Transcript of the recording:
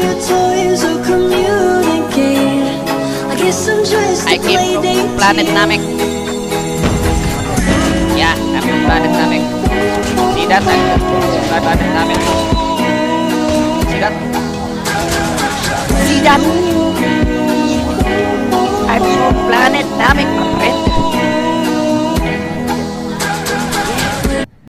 I came from planet Namek. Yeah, I'm from planet Namek. See that? I'm from planet Namek. See that? See that?